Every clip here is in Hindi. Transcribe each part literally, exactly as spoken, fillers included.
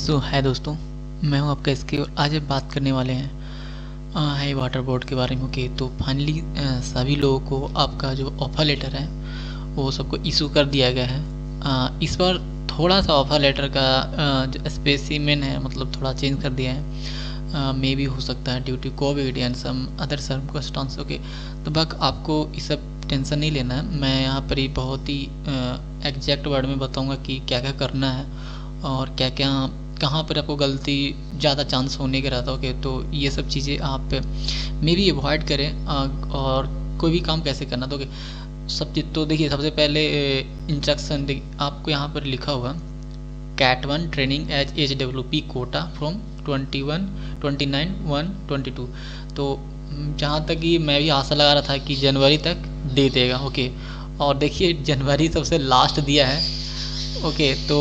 सो हाय दोस्तों, मैं हूं आपका इसके और आज हम बात करने वाले हैं हाई वाटर बोर्ड के बारे में। ओके, तो फाइनली सभी लोगों को आपका जो ऑफर लेटर है वो सबको इशू कर दिया गया है। आ, इस बार थोड़ा सा ऑफर लेटर का आ, जो स्पेसिमेन है मतलब थोड़ा चेंज कर दिया है। मे भी हो सकता है due to covid and some other circumstance. Okay, तो बक आपको इस सब टेंशन नहीं लेना है। मैं यहाँ पर ही बहुत ही एग्जैक्ट वर्ड में बताऊँगा कि क्या क्या करना है और क्या क्या कहाँ पर आपको गलती ज़्यादा चांस होने के रहता है। ओके, तो ये सब चीज़ें आप मे भी अवॉइड करें और कोई भी काम कैसे करना। तो ओके, सब चीज़ तो देखिए, सबसे पहले इंस्ट्रक्शन देखिए आपको यहाँ पर लिखा हुआ cat one training as H W P Kota from twenty one twenty nine one twenty two. तो जहाँ तक कि मैं भी आशा लगा रहा था कि जनवरी तक दे देगा। ओके, और देखिए जनवरी सबसे लास्ट दिया है। ओके, तो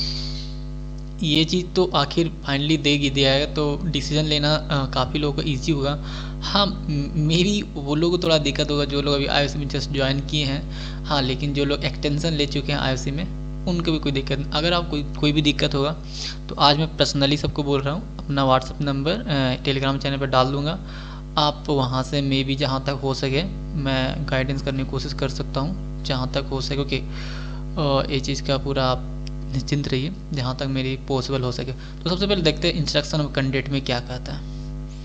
ये चीज़ तो आखिर फाइनली देगी दिया है, तो डिसीजन लेना काफ़ी लोगों को ईजी होगा। हाँ, मे भी वो लोगों को थोड़ा दिक्कत होगा जो लोग अभी आई में जस्ट ज्वाइन किए हैं। हाँ, लेकिन जो लोग एक्सटेंशन ले चुके हैं आई में उनको भी कोई दिक्कत नहीं। अगर आप कोई कोई भी दिक्कत होगा तो आज मैं पर्सनली सबको बोल रहा हूँ, अपना व्हाट्सअप नंबर टेलीग्राम चैनल पर डाल दूँगा। आप वहाँ से मे भी जहाँ तक हो सके मैं गाइडेंस करने की कोशिश कर सकता हूँ जहाँ तक हो सके। ओके, ये चीज़ का पूरा आप निश्चिंत रहिए जहाँ तक मेरी पॉसिबल हो सके। तो सबसे पहले देखते हैं इंस्ट्रक्शन ऑफ कैंडिडेट में क्या कहता है।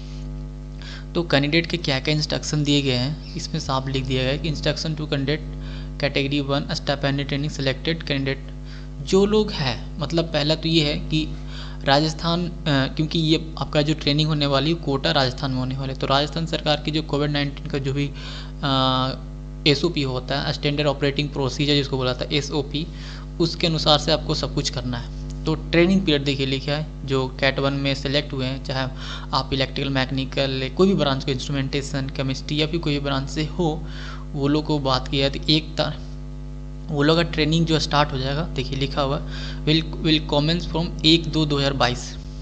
तो कैंडिडेट के क्या क्या इंस्ट्रक्शन दिए गए हैं इसमें साफ लिख दिया गया है कि instruction to candidate category one stipend training selected candidate. जो लोग हैं मतलब पहला तो ये है कि राजस्थान, क्योंकि ये आपका जो ट्रेनिंग होने वाली है कोटा राजस्थान में होने वाले, तो राजस्थान सरकार की जो कोविड नाइन्टीन का जो भी एस ओ पी होता है, स्टैंडर्ड ऑपरेटिंग प्रोसीजर जिसको बोला था एस ओ पी, उसके अनुसार से आपको सब कुछ करना है। तो ट्रेनिंग पीरियड देखिए लिखा है जो कैट वन में सेलेक्ट हुए हैं, चाहे आप इलेक्ट्रिकल मैकेनिकल कोई भी ब्रांच को, इंस्ट्रूमेंटेशन केमिस्ट्री या फिर कोई भी ब्रांच से हो, वो लोग को बात किया तो एक ता वो लोग का ट्रेनिंग जो स्टार्ट हो जाएगा। देखिए लिखा हुआ विल विल कॉमेंस फ्रॉम एक दो दो हज़ार बाईस।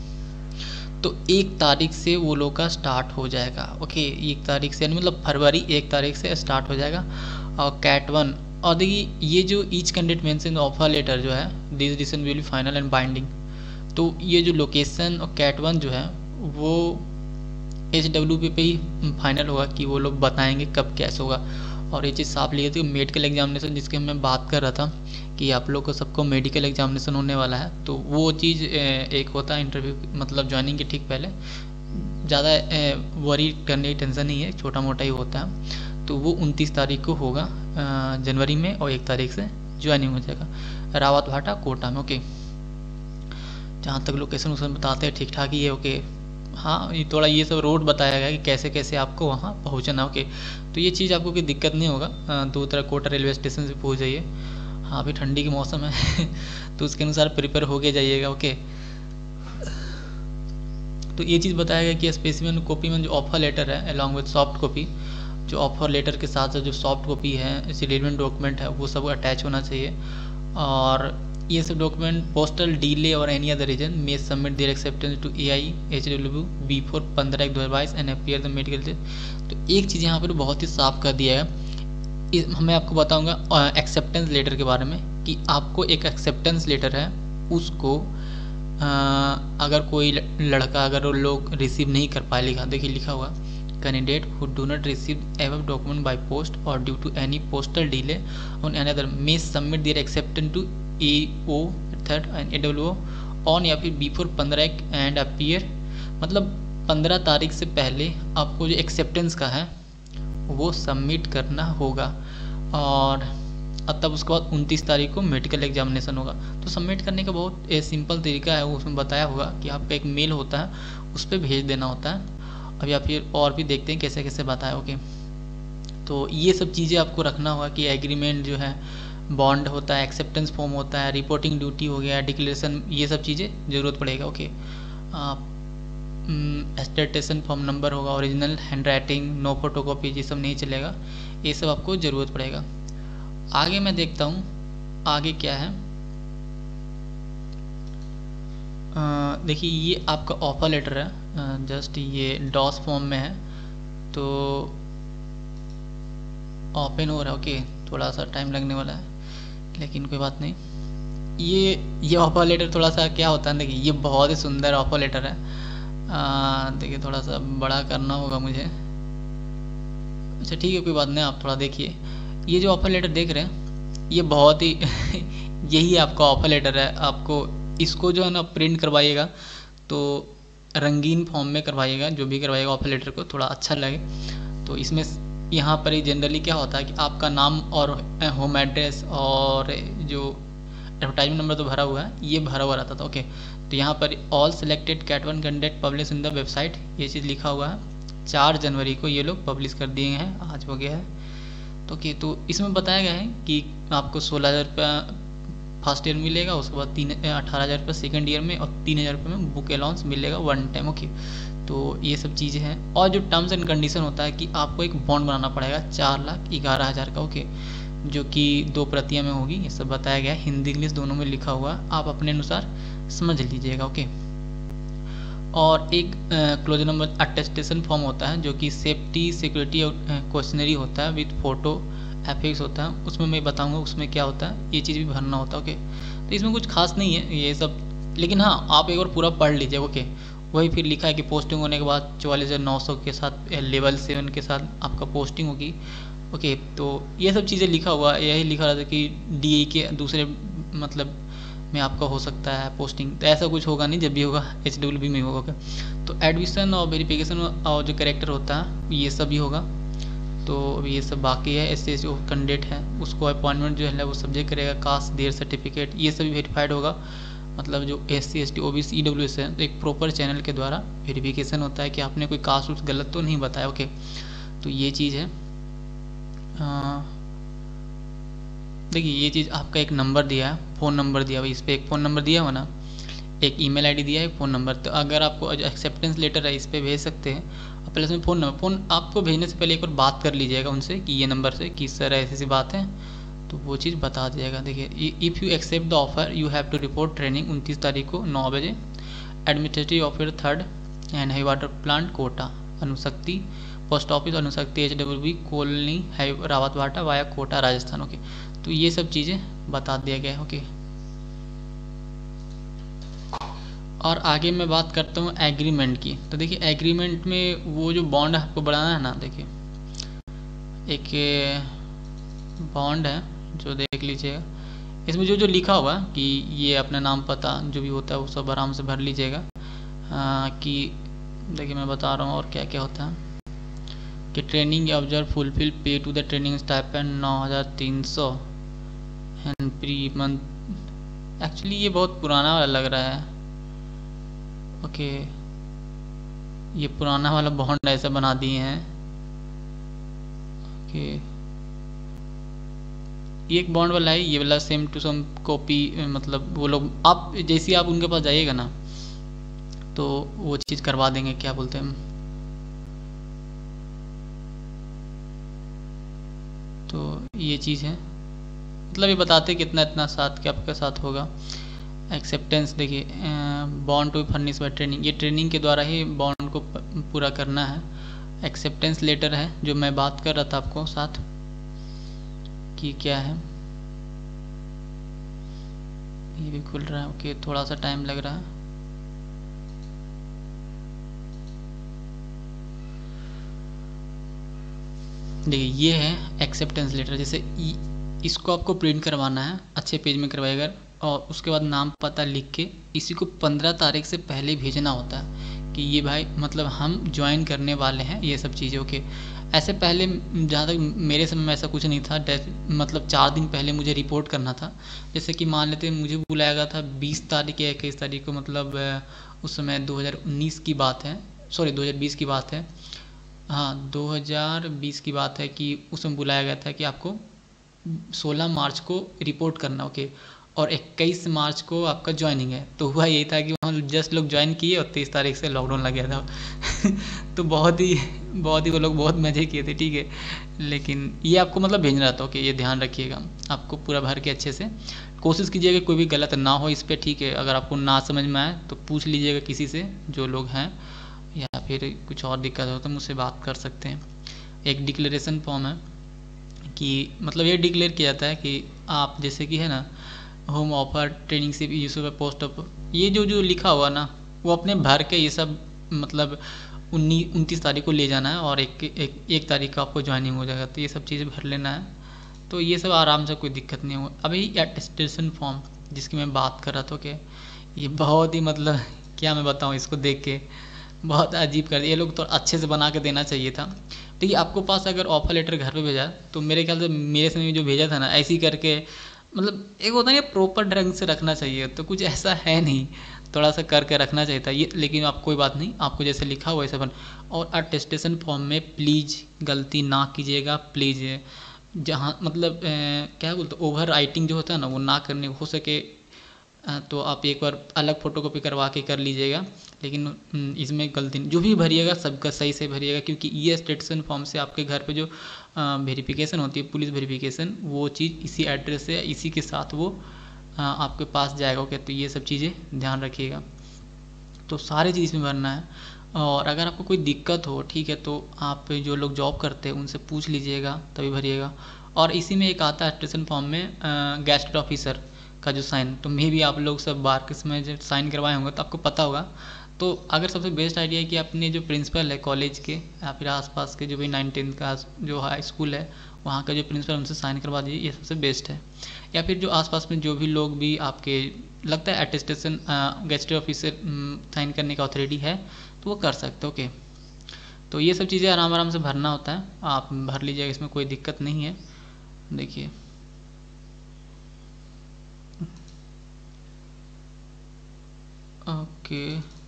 तो एक तारीख से वो लोग का स्टार्ट हो जाएगा। ओके, एक तारीख से यानी मतलब फरवरी एक तारीख से स्टार्ट हो जाएगा। और कैट वन, और देखिए ये जो each candidate mention offer letter जो है this decision will be final and binding. तो ये जो लोकेशन और कैट वन जो है वो एच डब्ल्यू पी पे ही फाइनल होगा कि वो लोग बताएंगे कब कैसे होगा। और ये चीज़ साफ लिखी थी मेडिकल एग्जामिनेशन जिसके मैं बात कर रहा था कि आप लोग को सबको मेडिकल एग्जामिनेशन होने वाला है। तो वो चीज़ एक होता है इंटरव्यू मतलब ज्वाइनिंग के ठीक पहले, ज़्यादा वरी करने की टेंशन नहीं है, छोटा मोटा ही होता है। तो वो उनतीस तारीख को होगा जनवरी में और एक तारीख से ज्वाइनिंग हो जाएगा रावत भाटा कोटा में। ओके, जहाँ तक लोकेशन उसमें बताते हैं ठीक ठाक ही है। ओके, हाँ, ये थोड़ा ये सब रोड बताया गया कि कैसे कैसे आपको वहाँ पहुँचना। ओके, तो ये चीज़ आपको कोई दिक्कत नहीं होगा। दो तरह कोटा रेलवे स्टेशन से पहुँच जाइए। हाँ, अभी ठंडी की मौसम है तो उसके अनुसार प्रिपेयर होके जाइएगा। ओके, तो ये चीज़ बताया गया कि स्पेसिमेन कॉपी में जो ऑफर लेटर है अलॉन्ग विद सॉफ्ट कॉपी, जो ऑफर लेटर के साथ साथ जो सॉफ्ट कॉपी है रिलेवेंट डॉक्यूमेंट है वो सब अटैच होना चाहिए। और ये सब डॉक्यूमेंट पोस्टल डीले और any other reason may submit their acceptance to A I H W before पंद्रह एक दो हज़ार बाईस एंड अपीयर द मेडिकल। तो एक चीज़ यहाँ पर बहुत ही साफ कर दिया है, मैं आपको बताऊंगा एक्सेप्टेंस लेटर के बारे में कि आपको एक एक्सेप्टेंस लेटर है उसको आ, अगर कोई लड़का अगर वो लोग रिसीव नहीं कर पाए, लिखा देखिए लिखा हुआ candidate who do not receive above document by post और due to any postal delay on any other may submit their acceptance to A O third and A W on या फिर बिफोर पंद्रह एक एंड अपीयर, मतलब पंद्रह तारीख से पहले आपको जो एक्सेप्टेंस का है वो सबमिट करना होगा। और तब उसके बाद उनतीस तारीख को मेडिकल एग्जामिनेशन होगा। तो सबमिट करने का बहुत सिंपल तरीका है, उसमें बताया होगा कि आपका एक मेल होता है उस पर भेज देना होता है। अब या फिर और भी देखते हैं कैसे कैसे बताया। ओके, तो ये सब चीज़ें आपको रखना होगा कि एग्रीमेंट जो है, बॉन्ड होता है, एक्सेप्टेंस फॉर्म होता है, रिपोर्टिंग ड्यूटी हो गया, डिक्लेरेशन, ये सब चीज़ें ज़रूरत पड़ेगा। ओके, एस्टेटेशन फॉर्म नंबर होगा, original hand writing, no photocopy, ये सब नहीं चलेगा, ये सब आपको ज़रूरत पड़ेगा। आगे मैं देखता हूँ आगे क्या है। देखिए ये आपका ऑफर लेटर है, जस्ट ये डॉस फॉर्म में है तो ओपन हो रहा है। ओके, थोड़ा सा टाइम लगने वाला है लेकिन कोई बात नहीं। ये ये ऑफर लेटर थोड़ा सा क्या होता है, देखिए ये बहुत ही सुंदर ऑफर लेटर है। आ, देखिए थोड़ा सा बड़ा करना होगा मुझे। अच्छा ठीक है, कोई बात नहीं, आप थोड़ा देखिए। ये जो ऑफर लेटर देख रहे हैं ये बहुत ही यही आपका ऑफर लेटर है। आपको इसको जो है ना प्रिंट करवाइएगा तो रंगीन फॉर्म में करवाइएगा, जो भी करवाइएगा ऑफर लेटर को थोड़ा अच्छा लगे। तो इसमें यहाँ पर ही जनरली क्या होता है कि आपका नाम और होम एड्रेस और जो एडवर्टाइजमेंट नंबर तो भरा हुआ है, ये भरा हुआ रहता था। ओके, तो यहाँ पर all selected cat one content publish in the website, ये चीज़ लिखा हुआ है। चार जनवरी को ये लोग पब्लिश कर दिए हैं, आज हो गया है। तो ओके, तो इसमें बताया गया है कि आपको सोलह हज़ार रुपया फर्स्ट ईयर मिलेगा, उसके बाद तीन अठारह हज़ार रुपये सेकेंड ईयर में और तीन हज़ार रुपये में बुक अलाउंस मिलेगा वन टाइम। ओके, तो ये सब चीज़ें हैं। और जो टर्म्स एंड कंडीशन होता है कि आपको एक बॉन्ड बनाना पड़ेगा चार लाख ग्यारह हज़ार का। ओके, जो कि दो प्रतियां में होगी, ये सब बताया गया है, हिंदी इंग्लिश दोनों में लिखा हुआ है, आप अपने अनुसार समझ लीजिएगा। ओके, और एक क्लोजर नंबर अटेस्टेशन फॉर्म होता है जो कि सेफ्टी सिक्योरिटी क्वेश्चनरी होता है विद फोटो एफिक्स होता है, उसमें मैं बताऊंगा उसमें क्या होता है, ये चीज़ भी भरना होता है। ओके, तो इसमें कुछ खास नहीं है ये सब, लेकिन हाँ आप एक बार पूरा पढ़ लीजिए। ओके, वही फिर लिखा है कि पोस्टिंग होने के बाद चौवालीस हज़ार नौ सौ के साथ लेवल सेवन के साथ आपका पोस्टिंग होगी। ओके, तो ये सब चीज़ें लिखा हुआ, यही लिखा रहता है कि डी के दूसरे मतलब में आपका हो सकता है पोस्टिंग, तो ऐसा कुछ होगा नहीं, जब भी होगा एच डब्ल्यू बी में होगा। तो एडमिशन और वेरिफिकेशन और जो करेक्टर होता है ये सब भी होगा। तो अभी ये सब बाकी है। एस सी जो कैंडिडेट है उसको अपॉइंटमेंट जो है वो सब्जेक्ट करेगा, कास्ट देयर सर्टिफिकेट ये सब वेरीफाइड होगा। मतलब जो S C S T O B C E W S है तो एक प्रॉपर चैनल के द्वारा वेरिफिकेशन होता है कि आपने कोई कास्ट उस गलत तो नहीं बताया। ओके, तो ये चीज़ है। देखिए ये चीज़ आपका एक नंबर दिया है, फ़ोन नंबर दिया हुआ, इस पर एक फ़ोन नंबर दिया हुआ ना, एक ईमेल आईडी दिया है, फ़ोन नंबर। तो अगर आपको एक्सेप्टेंस लेटर है इस पर भेज सकते हैं, और प्लस में फ़ोन नंबर। फ़ोन आपको भेजने से पहले एक बार बात कर लीजिएगा उनसे कि ये नंबर से कि सर ऐसी ऐसी बात है, तो वो चीज़ बता दिएगा। देखिए if you accept the offer you have to report training उनतीस तारीख को नौ बजे administrative officer third and high water plant Kota Anushakti post office Anushakti H W B colony हाई रावत वाटा वाया कोटा राजस्थान। ओके, तो ये सब चीज़ें बता दिया गया है। ओके, और आगे मैं बात करता हूँ एग्रीमेंट की। तो देखिए एग्रीमेंट में वो जो बॉन्ड आपको बनाना है ना, देखिए एक बॉन्ड है जो देख लीजिएगा, इसमें जो जो लिखा हुआ कि ये अपना नाम पता जो भी होता है वो सब आराम से भर लीजिएगा। कि देखिए मैं बता रहा हूँ और क्या क्या होता है कि training observe fulfil pay to the training stipend नौ हज़ार तीन सौ एंड प्री मंथ। एक्चुअली ये बहुत पुराना वाला लग रहा है। ओके, ये पुराना वाला बॉन्ड ऐसा बना दिए हैं। ओके, ये एक बॉन्ड वाला है, ये वाला सेम टू सेम कॉपी, मतलब वो लोग आप जैसे आप उनके पास जाइएगा ना तो वो चीज़ करवा देंगे, क्या बोलते हैं। तो ये चीज़ है, मतलब ये बताते कितना इतना साथ क्या आपके साथ होगा। एक्सेप्टेंस देखिए bond to furnish by training, ये ट्रेनिंग के द्वारा ही बॉन्ड को पूरा करना है। एक्सेप्टेंस लेटर है जो मैं बात कर रहा था आपको साथ कि क्या है, ये भी खुल रहा है। ओके, थोड़ा सा टाइम लग रहा है। देखिए ये है एक्सेप्टेंस लेटर, जैसे इसको आपको प्रिंट करवाना है, अच्छे पेज में करवाएगा, और उसके बाद नाम पता लिख के इसी को पंद्रह तारीख से पहले भेजना होता है कि ये भाई मतलब हम ज्वाइन करने वाले हैं, ये सब चीज़ें। ओके, ऐसे पहले जहाँ तक मेरे समय में ऐसा कुछ नहीं था, मतलब चार दिन पहले मुझे रिपोर्ट करना था। जैसे कि मान लेते मुझे बुलाया गया था बीस तारीख या इक्कीस तारीख को, मतलब उस समय दो हज़ार उन्नीस की बात है, सॉरी दो हज़ार बीस की बात है, हाँ दो हज़ार बीस की बात है कि उसमें बुलाया गया था कि आपको सोलह मार्च को रिपोर्ट करना। ओके, और इक्कीस मार्च को आपका ज्वाइनिंग है। तो हुआ यही था कि वहाँ जस्ट लोग ज्वाइन किए और तेईस तारीख से लॉकडाउन लग गया था तो बहुत ही बहुत ही वो लोग बहुत मज़े किए थे, ठीक है। लेकिन ये आपको मतलब भेजना रहता है कि ये ध्यान रखिएगा, आपको पूरा भर के अच्छे से कोशिश कीजिएगा कोई भी गलत ना हो इस पर, ठीक है। अगर आपको ना समझ में आए तो पूछ लीजिएगा किसी से जो लोग हैं, या फिर कुछ और दिक्कत हो तो मुझसे बात कर सकते हैं। एक डिक्लेरेशन फॉर्म है कि मतलब ये डिक्लेयर किया जाता है कि आप जैसे कि है ना होम ऑफर ट्रेनिंगशिप यूसुफ पे पोस्ट अप, ये जो जो लिखा हुआ ना वो अपने भर के ये सब मतलब उन्नीस उनतीस तारीख को ले जाना है और एक एक एक तारीख को आपको ज्वाइनिंग हो जाएगा, तो ये सब चीज़ें भर लेना है। तो ये सब आराम से, कोई दिक्कत नहीं होगा। अभी अटेस्टेशन फॉर्म जिसकी मैं बात कर रहा था कि ये बहुत ही मतलब क्या मैं बताऊँ, इसको देख के बहुत अजीब कर दिया ये लोग, तो अच्छे से बना के देना चाहिए था। देखिए आपको पास अगर ऑफर लेटर घर पे भेजा तो मेरे ख्याल से मेरे समय में जो भेजा था ना ऐसे ही करके, मतलब एक होता है ना प्रॉपर ढंग से रखना चाहिए, तो कुछ ऐसा है नहीं, थोड़ा सा करके रखना चाहिए था ये। लेकिन आप कोई बात नहीं, आपको जैसे लिखा हुआ वैसे बन। और अटेस्टेशन फॉर्म में प्लीज़ गलती ना कीजिएगा प्लीज़, जहाँ मतलब अ, क्या बोलते ओवर राइटिंग जो होता है ना वो ना करने हो सके अ, तो आप एक बार अलग फ़ोटोकॉपी करवा के कर लीजिएगा। लेकिन उम, इसमें गलती जो भी भरिएगा सबका सही से भरिएगा, क्योंकि ये अटेस्टेशन फॉर्म से आपके घर पे जो वेरिफिकेशन होती है, पुलिस वेरिफिकेशन, वो चीज़ इसी एड्रेस से इसी के साथ वो अ, आपके पास जाएगा। ओके, तो ये सब चीज़ें ध्यान रखिएगा। तो सारे चीज़ इसमें भरना है। और अगर आपको कोई दिक्कत हो ठीक है तो आप जो लोग जॉब करते हैं उनसे पूछ लीजिएगा तभी भरिएगा। और इसी में एक आता है अटेस्टेशन फॉर्म में गेस्ट ऑफिसर का जो साइन, तो मे भी आप लोग सब बार के समय जब साइन करवाए होंगे तो आपको पता होगा। तो अगर सबसे बेस्ट आइडिया है कि अपने जो प्रिंसिपल है कॉलेज के या फिर आसपास के जो भी नाइन टेंथ का जो हाई स्कूल है वहाँ का जो प्रिंसिपल उनसे साइन करवा दीजिए, ये सबसे बेस्ट है। या फिर जो आसपास में जो भी लोग भी आपके लगता है अटेस्टेशन गेस्ट ऑफिसर साइन करने का अथॉरिटी है तो वो कर सकते हो। ओके, तो ये सब चीज़ें आराम आराम से भरना होता है, आप भर लीजिएगा, इसमें कोई दिक्कत नहीं है। देखिए ओके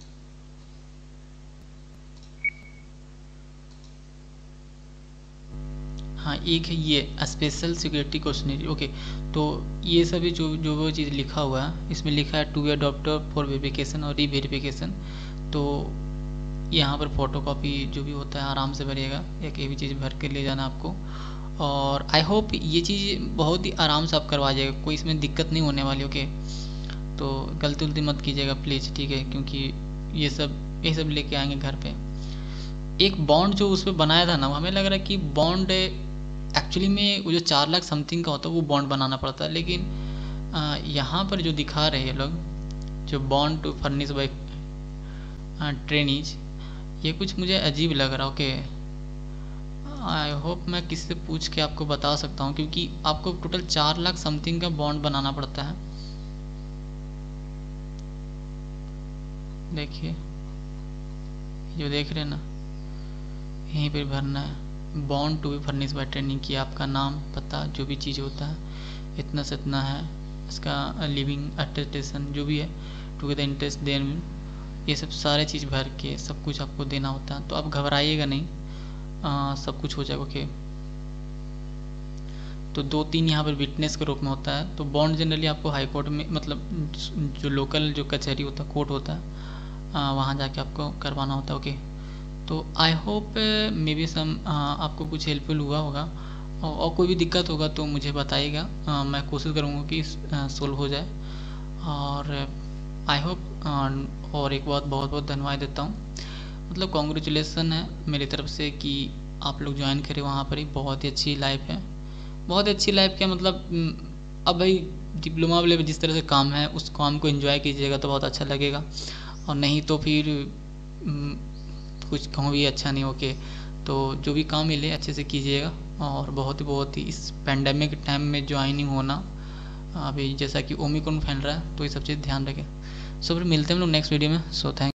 हाँ, एक है ये स्पेशल सिक्योरिटी क्वेश्चनरी। ओके, तो ये सभी जो जो वो चीज़ लिखा हुआ है इसमें लिखा है to be adopter for verification और री वेरिफिकेशन। तो यहाँ पर फोटोकॉपी जो भी होता है आराम से भरिएगा, एक ये भी चीज़ भर के ले जाना आपको। और आई होप ये चीज़ बहुत ही आराम से आप करवा जाएगा, कोई इसमें दिक्कत नहीं होने वाली। ओके, तो गलती उलती मत कीजिएगा प्लीज़, ठीक है, क्योंकि ये सब ये सब लेके आएंगे घर पे। एक बॉन्ड जो उस पर बनाया था ना, हमें लग रहा है कि बॉन्ड एक्चुअली में वो जो चार लाख समथिंग का होता है वो बॉन्ड बनाना पड़ता है, लेकिन यहाँ पर जो दिखा रहे हैं लोग जो bond to furnish by trainees, ये कुछ मुझे अजीब लग रहा है। ओके, आई होप मैं किसी से पूछ के आपको बता सकता हूँ, क्योंकि आपको टोटल चार लाख समथिंग का बॉन्ड बनाना पड़ता है। देखिए जो देख रहे हैं ना यहीं पर भरना है, bond to be furnish by training की आपका नाम पता जो भी चीज़ होता है इतना से इतना है, इसका लिविंग अटेस्टेशन जो भी है टू द इंटरेस्ट देन, ये सब सारे चीज़ भर के सब कुछ आपको देना होता है। तो आप घबराइएगा नहीं, आ, सब कुछ हो जाएगा। ओके, तो दो तीन यहाँ पर विटनेस के रूप में होता है। तो बॉन्ड जनरली आपको हाई कोर्ट में मतलब जो लोकल जो कचहरी होता है कोर्ट होता है वहाँ जाके आपको करवाना होता है। ओके, तो I hope may be some आपको कुछ हेल्पफुल हुआ होगा, और, और कोई भी दिक्कत होगा तो मुझे बताइएगा, मैं कोशिश करूँगा कि सोल्व हो जाए। और आई होप और एक बात बहुत बहुत धन्यवाद देता हूँ, मतलब कॉन्ग्रेचुलेसन है मेरी तरफ से कि आप लोग ज्वाइन करें वहाँ पर ही। बहुत ही अच्छी लाइफ है, बहुत ही अच्छी लाइफ क्या मतलब अब भाई डिप्लोमा वाले जिस तरह से काम है उस काम को एंजॉय कीजिएगा तो बहुत अच्छा लगेगा, और नहीं तो फिर कुछ कहूँ भी अच्छा नहीं। ओके, तो जो भी काम मिले अच्छे से कीजिएगा। और बहुत ही बहुत ही इस पैंडेमिक टाइम में ज्वाइनिंग होना, अभी जैसा कि ओमिक्रॉन फैल रहा है तो ये सब चीज़ ध्यान रखें। सो फिर मिलते हैं हम लोग नेक्स्ट वीडियो में। So thank